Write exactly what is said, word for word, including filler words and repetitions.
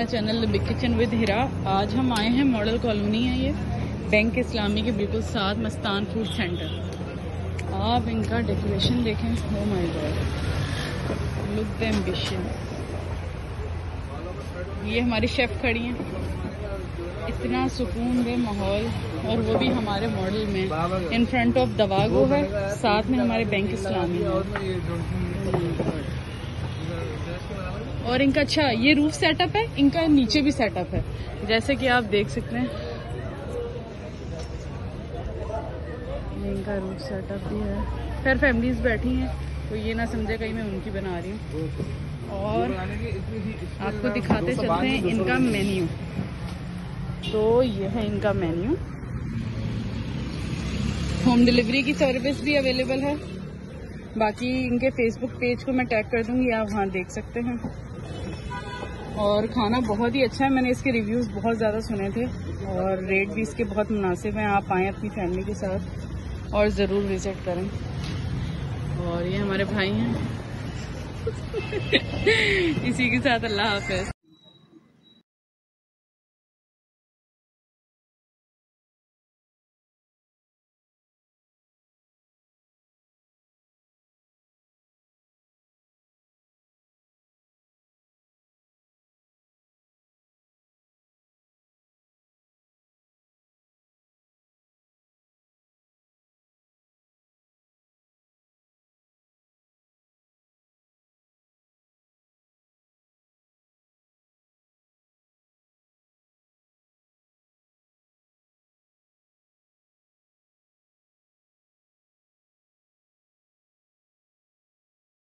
अपना channel big kitchen with Hira. आज हम आए हैं, मॉडल कॉलोनी है ये, बैंक इस्लामी के बिल्कुल साथ मस्तान फूड सेंटर। आप इनका डेकोरेशन देखें, oh my God, look the ambition. ये हमारी शेफ खड़ी हैं, इतना सुकून दे माहौल, और वो भी हमारे मॉडल में। इन फ्रंट ऑफ दवागो है, साथ में हमारे बैंक इस्लामी है। और इनका अच्छा ये रूफ सेटअप है, इनका नीचे भी सेटअप है, जैसे कि आप देख सकते हैं। इनका रूफ सेटअप भी है। फिर फैमिलीज बैठी हैं तो ये ना समझे कहीं मैं उनकी बना रही हूँ। और आपको दिखाते चलते हैं इनका मेन्यू। तो ये है इनका मेन्यू। होम डिलीवरी की सर्विस भी अवेलेबल है। बाकी इनके फेसबुक पेज को मैं टैग कर दूंगी, आप वहाँ देख सकते हैं। और खाना बहुत ही अच्छा है, मैंने इसके रिव्यूज़ बहुत ज़्यादा सुने थे और रेट भी इसके बहुत मुनासिब हैं। आप आएँ अपनी फैमिली के साथ और ज़रूर विज़िट करें। और ये हमारे भाई हैं। इसी के साथ अल्लाह हाफ़िज़।